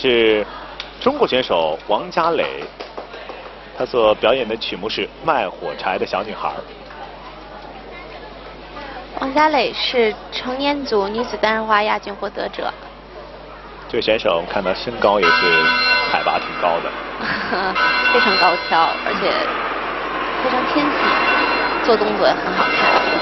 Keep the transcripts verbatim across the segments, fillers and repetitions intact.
是中国选手王嘉磊，他所表演的曲目是《卖火柴的小女孩》。 王嘉磊是成年组女子单人滑亚军获得者。 这位选手我们看到身高也是海拔挺高的， 非常高挑，而且非常纤细，做动作也很好看。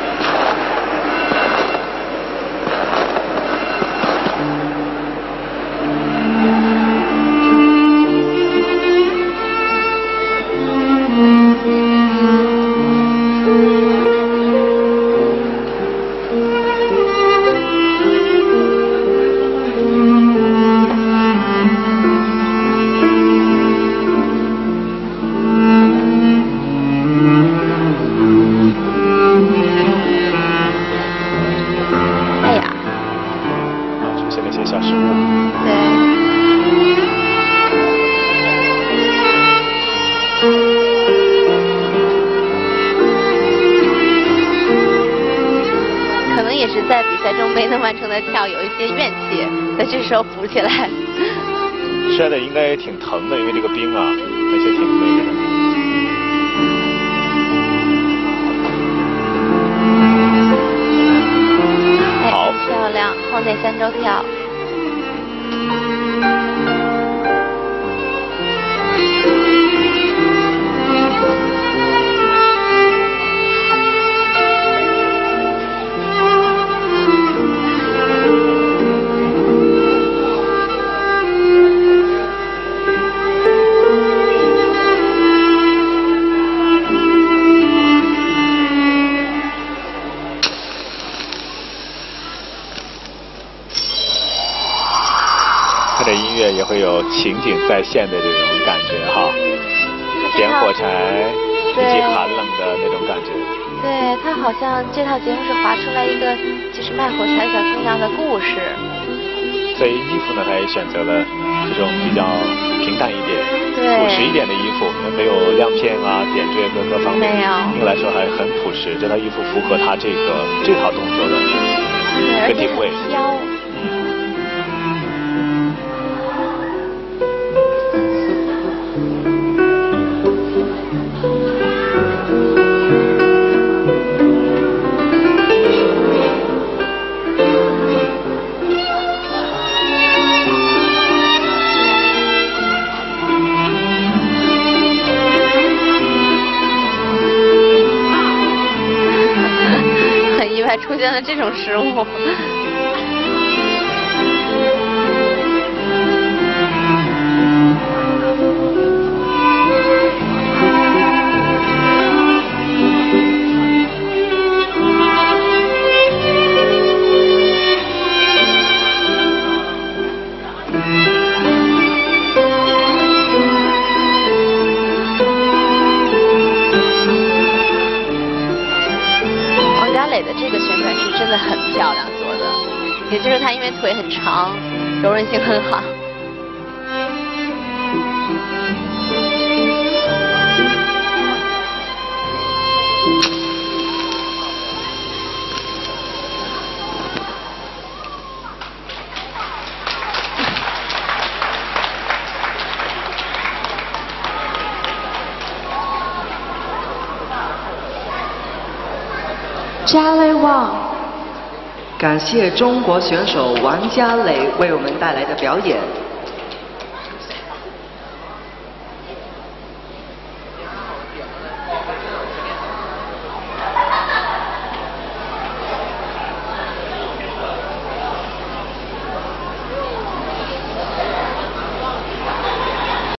在比赛中没能完成的跳有一些怨气，在这时候补起来。 摔的应该也挺疼的，因为这个冰啊，而且挺那个的。好， 哎、漂亮，后内三周跳。 这音乐也会有情景再现的这种感觉哈，点火柴以及寒冷的那种感觉。 对，他好像这套节目是划出来一个就是卖火柴小姑娘的故事。 所以衣服呢，他也选择了这种比较平淡一点、朴实一点的衣服，没有亮片啊、点缀各各方面， 没有， 应该来说还很朴实。这套衣服符合他这个这套动作的一个定位。 飘。 还出现了这种失误。的这个旋转是真的很漂亮做的，也就是她因为腿很长，柔韧性很好。 Jialei Wang， 感谢中国选手王嘉磊为我们带来的表演。